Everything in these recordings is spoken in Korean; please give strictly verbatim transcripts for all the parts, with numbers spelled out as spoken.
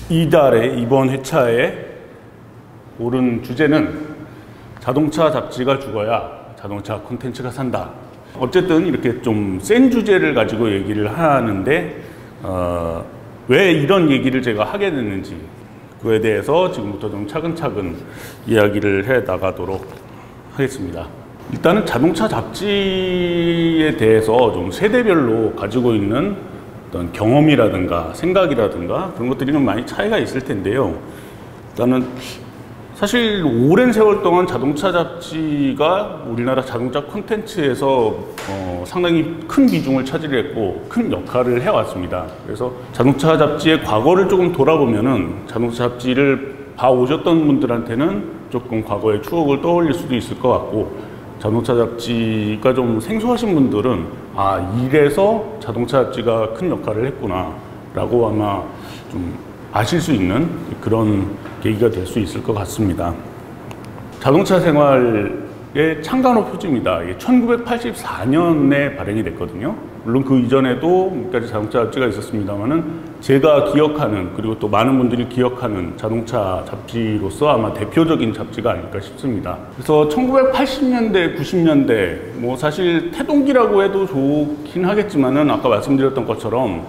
이달의 이번 회차에 오른 주제는 자동차 잡지가 죽어야 자동차 콘텐츠가 산다. 어쨌든 이렇게 좀 센 주제를 가지고 얘기를 하는데 어, 왜 이런 얘기를 제가 하게 됐는지 그에 대해서 지금부터 좀 차근차근 이야기를 해 나가도록 하겠습니다. 일단은 자동차 잡지에 대해서 좀 세대별로 가지고 있는 어떤 경험이라든가 생각이라든가 그런 것들이 좀 많이 차이가 있을 텐데요. 일단은 사실 오랜 세월 동안 자동차 잡지가 우리나라 자동차 콘텐츠에서 어, 상당히 큰 비중을 차지했고 큰 역할을 해왔습니다. 그래서 자동차 잡지의 과거를 조금 돌아보면은 자동차 잡지를 봐오셨던 분들한테는 조금 과거의 추억을 떠올릴 수도 있을 것 같고, 자동차 잡지가 좀 생소하신 분들은 아, 이래서 자동차 잡지가 큰 역할을 했구나 라고 아마 좀 아실 수 있는 그런 계기가 될 수 있을 것 같습니다. 자동차 생활의 창간호 표지입니다. 이게 천구백팔십사 년에 발행이 됐거든요. 물론 그 이전에도 몇 가지 자동차 잡지가 있었습니다만은 제가 기억하는, 그리고 또 많은 분들이 기억하는 자동차 잡지로서 아마 대표적인 잡지가 아닐까 싶습니다. 그래서 천구백팔십 년대, 구십 년대 뭐 사실 태동기라고 해도 좋긴 하겠지만은 아까 말씀드렸던 것처럼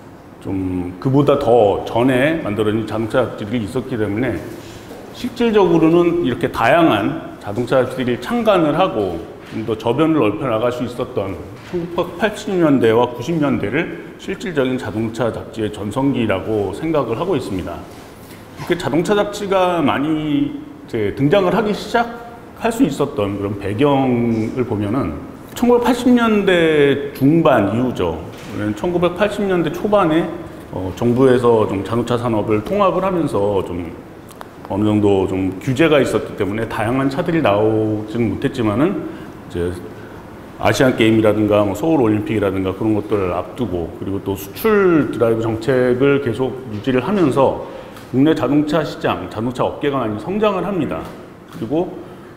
좀 그보다 더 전에 만들어진 자동차 잡지들이 있었기 때문에 실질적으로는 이렇게 다양한 자동차 잡지들이 창간을 하고 좀 더 저변을 넓혀 나갈 수 있었던 천구백팔십 년대와 구십 년대를 실질적인 자동차 잡지의 전성기라고 생각을 하고 있습니다. 이렇게 자동차 잡지가 많이 이제 등장을 하기 시작할 수 있었던 그런 배경을 보면은 천구백팔십 년대 중반 이후죠. 천구백팔십 년대 초반에 어, 정부에서 좀 자동차 산업을 통합을 하면서 좀 어느 정도 좀 규제가 있었기 때문에 다양한 차들이 나오지는 못했지만은 이제 아시안 게임이라든가 뭐 서울 올림픽이라든가 그런 것들을 앞두고, 그리고 또 수출 드라이브 정책을 계속 유지를 하면서 국내 자동차 시장, 자동차 업계가 많이 성장을 합니다. 그리고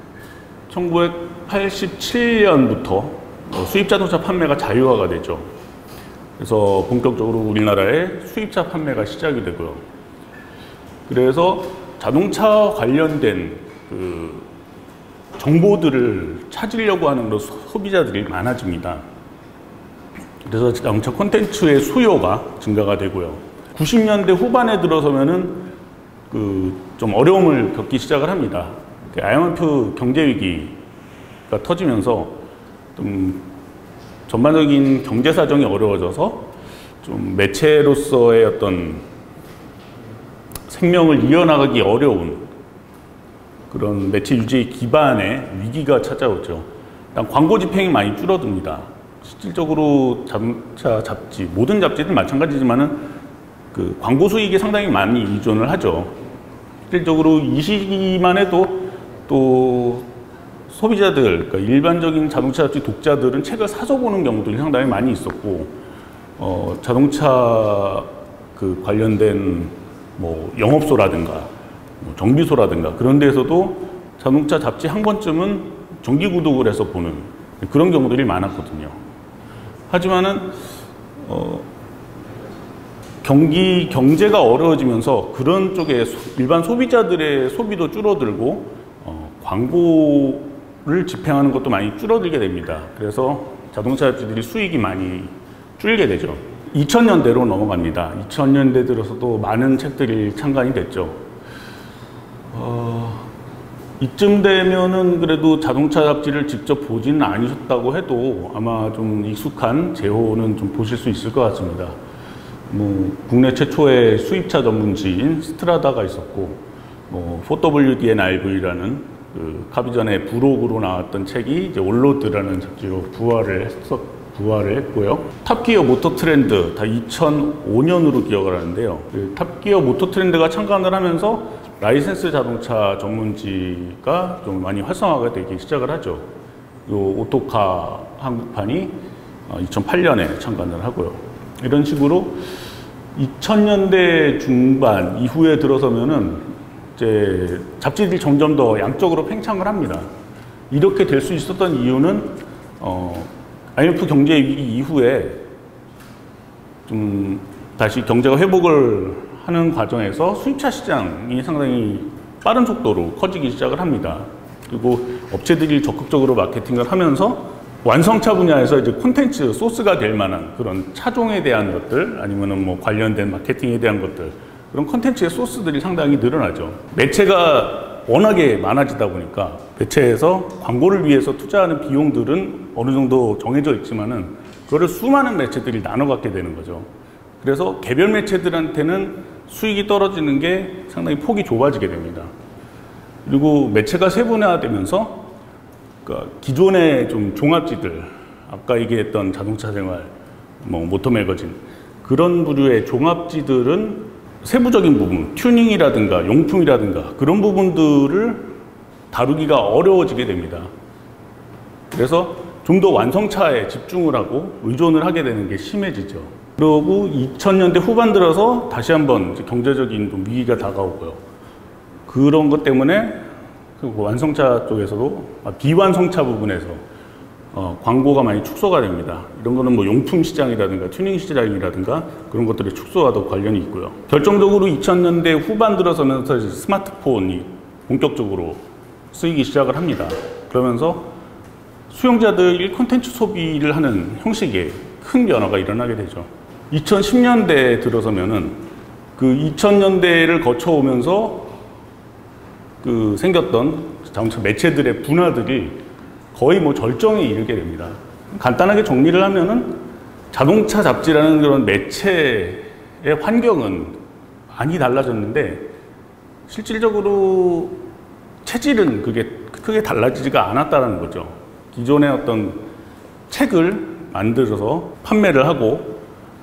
천구백팔십칠 년부터 수입 자동차 판매가 자유화가 되죠. 그래서 본격적으로 우리나라의 수입차 판매가 시작이 되고요. 그래서 자동차 관련된 그 정보들을 찾으려고 하는 그런 소비자들이 많아집니다. 그래서 자동차 콘텐츠의 수요가 증가가 되고요. 구십 년대 후반에 들어서면은 그 좀 어려움을 겪기 시작을 합니다. 아이엠에프 경제 위기가 터지면서 좀 전반적인 경제 사정이 어려워져서 좀 매체로서의 어떤 생명을 이어나가기 어려운 그런 매체 유지 기반의 위기가 찾아오죠. 일단 광고 집행이 많이 줄어듭니다. 실질적으로 자동차 잡지, 모든 잡지들 마찬가지지만은 그 광고 수익에 상당히 많이 의존을 하죠. 실질적으로 이 시기만 해도 또 소비자들, 그러니까 일반적인 자동차 잡지 독자들은 책을 사서 보는 경우들이 상당히 많이 있었고, 어, 자동차 그 관련된 뭐 영업소라든가 뭐 정비소라든가 그런 데에서도 자동차 잡지 한 권쯤은 정기 구독을 해서 보는 그런 경우들이 많았거든요. 하지만은 어, 경기 경제가 어려워지면서 그런 쪽에 소, 일반 소비자들의 소비도 줄어들고 어, 광고를 집행하는 것도 많이 줄어들게 됩니다. 그래서 자동차 잡지들이 수익이 많이 줄게 되죠. 이천 년대로 넘어갑니다. 이천 년대 들어서도 많은 책들이 창간이 됐죠. 어, 이쯤 되면은 그래도 자동차 잡지를 직접 보지는 않으셨다고 해도 아마 좀 익숙한 제호는 좀 보실 수 있을 것 같습니다. 뭐 국내 최초의 수입차 전문지인 스트라다가 있었고, 뭐 포더블유디엔아이브이라는 그 카비전의 부록으로 나왔던 책이 이제 올로드라는 잡지로 부활을 했었, 부활을 했고요. 탑기어 모터 트렌드 다 이천오 년으로 기억을 하는데요. 그 탑기어 모터 트렌드가 창간을 하면서 라이센스 자동차 전문지가 좀 많이 활성화가 되기 시작을 하죠. 요 오토카 한국판이 이천팔 년에 창간을 하고요. 이런 식으로 이천 년대 중반 이후에 들어서면은 이제 잡지들이 점점 더 양적으로 팽창을 합니다. 이렇게 될 수 있었던 이유는 어, 아이엠에프 경제 위기 이후에 좀 다시 경제가 회복을 하는 과정에서 수입차 시장이 상당히 빠른 속도로 커지기 시작을 합니다. 그리고 업체들이 적극적으로 마케팅을 하면서 완성차 분야에서 이제 콘텐츠 소스가 될 만한 그런 차종에 대한 것들, 아니면은 뭐 관련된 마케팅에 대한 것들, 그런 콘텐츠의 소스들이 상당히 늘어나죠. 매체가 워낙에 많아지다 보니까 매체에서 광고를 위해서 투자하는 비용들은 어느 정도 정해져 있지만은 그거를 수많은 매체들이 나눠 갖게 되는 거죠. 그래서 개별 매체들한테는 수익이 떨어지는 게 상당히 폭이 좁아지게 됩니다. 그리고 매체가 세분화되면서 그러니까 기존의 좀 종합지들, 아까 얘기했던 자동차 생활, 뭐 모터 매거진, 그런 부류의 종합지들은 세부적인 부분, 튜닝이라든가 용품이라든가 그런 부분들을 다루기가 어려워지게 됩니다. 그래서 좀 더 완성차에 집중을 하고 의존을 하게 되는 게 심해지죠. 그리고 이천 년대 후반 들어서 다시 한번 이제 경제적인 좀 위기가 다가오고요. 그런 것 때문에 그 완성차 쪽에서도 비완성차 부분에서 어, 광고가 많이 축소가 됩니다. 이런 거는 뭐 용품 시장이라든가 튜닝 시장이라든가 그런 것들의 축소와도 관련이 있고요. 결정적으로 이천 년대 후반 들어서면서 이제 스마트폰이 본격적으로 쓰이기 시작을 합니다. 그러면서 수용자들이 콘텐츠 소비를 하는 형식에 큰 변화가 일어나게 되죠. 이천십 년대에 들어서면은 그 이천 년대를 거쳐오면서 그 생겼던 자동차 매체들의 분화들이 거의 뭐 절정에 이르게 됩니다. 간단하게 정리를 하면은 자동차 잡지라는 그런 매체의 환경은 많이 달라졌는데 실질적으로 체질은 그게 크게 달라지지가 않았다는 거죠. 기존의 어떤 책을 만들어서 판매를 하고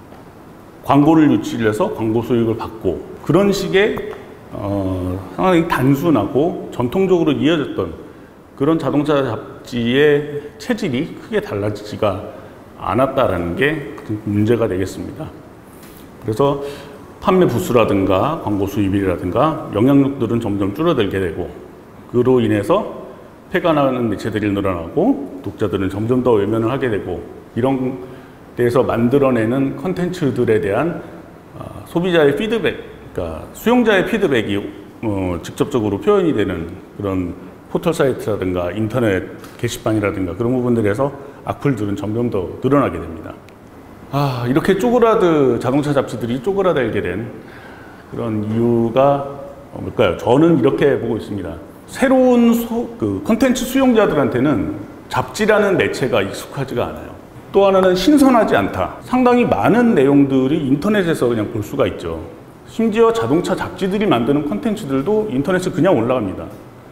광고를 유치를 해서 광고 수익을 받고 그런 식의 어, 상당히 단순하고 전통적으로 이어졌던 그런 자동차 잡지의 체질이 크게 달라지지가 않았다라는 게 문제가 되겠습니다. 그래서 판매 부수라든가 광고 수입이라든가 영향력들은 점점 줄어들게 되고 그로 인해서 폐가 나는 매체들이 늘어나고 독자들은 점점 더 외면을 하게 되고 이런 데에서 만들어내는 컨텐츠들에 대한 어, 소비자의 피드백, 그러니까 수용자의 피드백이 어, 직접적으로 표현이 되는 그런 포털 사이트라든가 인터넷 게시판이라든가 그런 부분들에서 악플들은 점점 더 늘어나게 됩니다. 아, 이렇게 쪼그라드 자동차 잡지들이 쪼그라들게 된 그런 이유가 뭘까요? 저는 이렇게 보고 있습니다. 새로운 소, 그 콘텐츠 수용자들한테는 잡지라는 매체가 익숙하지가 않아요. 또 하나는 신선하지 않다. 상당히 많은 내용들이 인터넷에서 그냥 볼 수가 있죠. 심지어 자동차 잡지들이 만드는 콘텐츠들도 인터넷에 그냥 올라갑니다.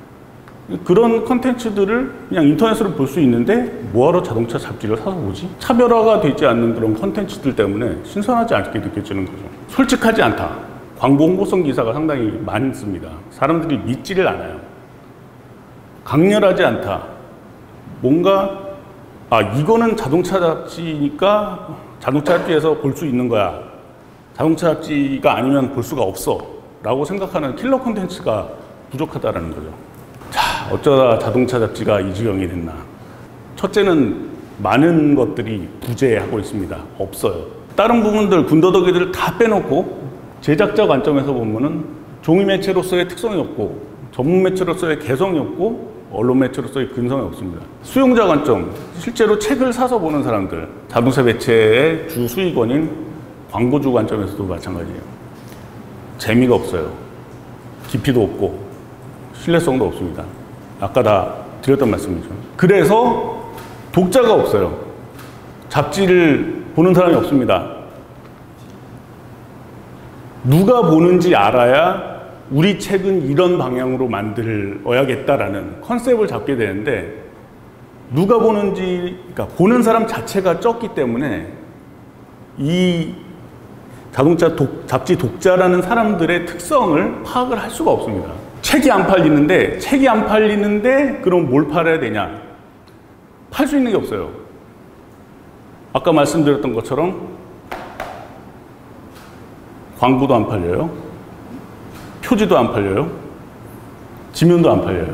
그런 콘텐츠들을 그냥 인터넷으로 볼 수 있는데 뭐하러 자동차 잡지를 사서 보지? 차별화가 되지 않는 그런 콘텐츠들 때문에 신선하지 않게 느껴지는 거죠. 솔직하지 않다. 광고 홍보성 기사가 상당히 많습니다. 사람들이 믿지를 않아요. 강렬하지 않다. 뭔가 아 이거는 자동차 잡지니까 자동차 잡지에서 볼 수 있는 거야. 자동차 잡지가 아니면 볼 수가 없어 라고 생각하는 킬러 콘텐츠가 부족하다는 거죠. 자, 어쩌다 자동차 잡지가 이 지경이 됐나. 첫째는 많은 것들이 부재하고 있습니다. 없어요. 다른 부분들 군더더기들을 다 빼놓고 제작자 관점에서 보면은 종이 매체로서의 특성이 없고 전문 매체로서의 개성이 없고 언론 매체로서의 근성이 없습니다. 수용자 관점, 실제로 책을 사서 보는 사람들, 자동차 매체의 주 수익원인 광고주 관점에서도 마찬가지예요. 재미가 없어요. 깊이도 없고 신뢰성도 없습니다. 아까 다 드렸던 말씀이죠. 그래서 독자가 없어요. 잡지를 보는 사람이 없습니다. 누가 보는지 알아야 우리 책은 이런 방향으로 만들어야겠다라는 컨셉을 잡게 되는데 누가 보는지, 그러니까 보는 사람 자체가 적기 때문에 이 자동차 독, 잡지 독자라는 사람들의 특성을 파악을 할 수가 없습니다. 책이 안 팔리는데 책이 안 팔리는데 그럼 뭘 팔아야 되냐? 팔 수 있는 게 없어요. 아까 말씀드렸던 것처럼 광고도 안 팔려요. 표지도 안 팔려요. 지면도 안 팔려요.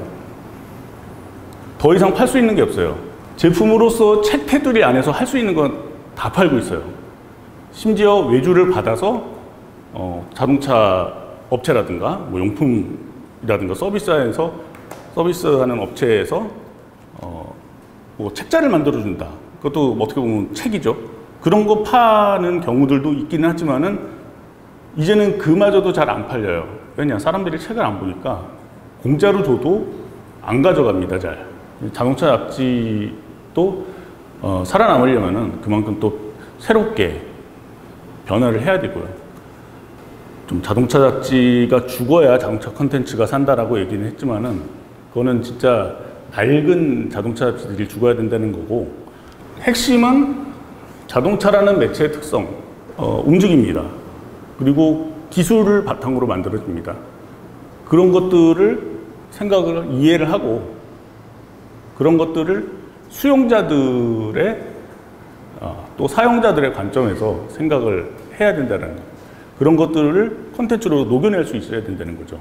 더 이상 팔 수 있는 게 없어요. 제품으로서 책 테두리 안에서 할 수 있는 건 다 팔고 있어요. 심지어 외주를 받아서 어, 자동차 업체라든가 뭐 용품이라든가 서비스에서 서비스하는 업체에서 어, 뭐 책자를 만들어 준다. 그것도 어떻게 보면 책이죠. 그런 거 파는 경우들도 있기는 하지만은 이제는 그마저도 잘 안 팔려요. 왜냐, 사람들이 책을 안 보니까 공짜로 줘도 안 가져갑니다. 잘. 자동차 잡지도 어, 살아남으려면은 그만큼 또 새롭게 변화를 해야 되고요. 좀 자동차 잡지가 죽어야 자동차 콘텐츠가 산다라고 얘기는 했지만은 그거는 진짜 낡은 자동차 잡지들이 죽어야 된다는 거고, 핵심은 자동차라는 매체의 특성, 어, 움직입니다. 그리고 기술을 바탕으로 만들어집니다. 그런 것들을 생각을 이해를 하고 그런 것들을 수용자들의 어, 또 사용자들의 관점에서 생각을 해야 된다는, 그런 것들을 콘텐츠로 녹여낼 수 있어야 된다는 거죠.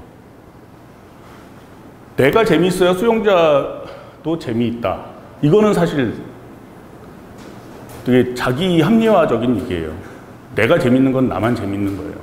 내가 재미있어야 수용자도 재미있다. 이거는 사실 되게 자기 합리화적인 얘기예요. 내가 재밌는 건 나만 재밌는 거예요.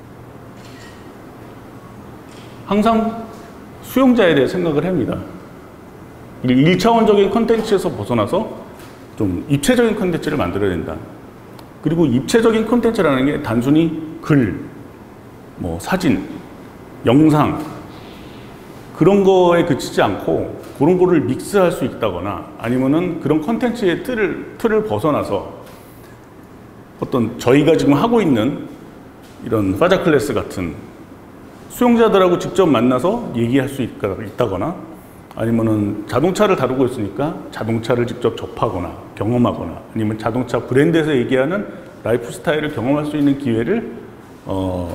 항상 수용자에 대해 생각을 합니다. 일 차원적인 콘텐츠에서 벗어나서 좀 입체적인 콘텐츠를 만들어야 된다. 그리고 입체적인 콘텐츠라는 게 단순히 글, 뭐 사진, 영상 그런 거에 그치지 않고 그런 거를 믹스할 수 있다거나 아니면은 그런 콘텐츠의 틀을, 틀을 벗어나서 어떤 저희가 지금 하고 있는 이런 파자 클래스 같은 수용자들하고 직접 만나서 얘기할 수 있다거나 아니면은 자동차를 다루고 있으니까 자동차를 직접 접하거나 경험하거나 아니면 자동차 브랜드에서 얘기하는 라이프 스타일을 경험할 수 있는 기회를 어,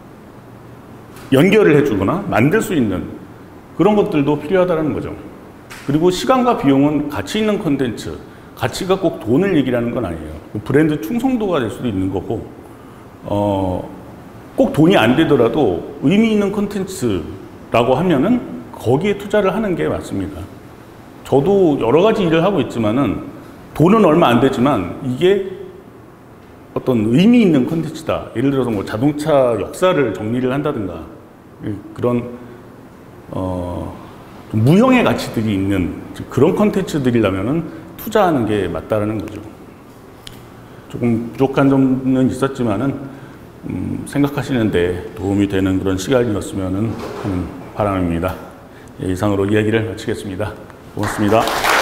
연결을 해주거나 만들 수 있는 그런 것들도 필요하다는 거죠. 그리고 시간과 비용은 가치 있는 콘텐츠, 가치가 꼭 돈을 얘기하는 건 아니에요. 브랜드 충성도가 될 수도 있는 거고, 어, 꼭 돈이 안 되더라도 의미 있는 콘텐츠라고 하면은 거기에 투자를 하는 게 맞습니다. 저도 여러 가지 일을 하고 있지만은 돈은 얼마 안 되지만 이게 어떤 의미 있는 콘텐츠다. 예를 들어서 뭐 자동차 역사를 정리를 한다든가 그런 어, 무형의 가치들이 있는 그런 콘텐츠들이라면은 투자하는 게 맞다라는 거죠. 조금 부족한 점은 있었지만은 음, 생각하시는데 도움이 되는 그런 시간이었으면 하는 바람입니다. 예, 이상으로 이야기를 마치겠습니다. 고맙습니다.